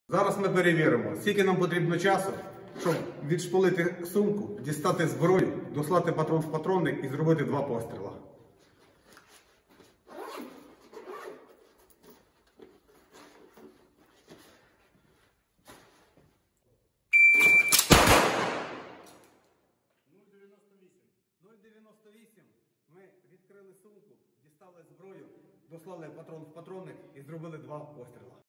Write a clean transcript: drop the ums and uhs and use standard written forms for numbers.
Зараз ми перевіримо, скільки нам потрібно часу, щоб відшполити сумку, дістати зброю, дослати патрон в патронник і зробити 2 постріла. Ми відкрили сумку, дістали зброю, дослали патрон в патронник і зробили 2 постріла.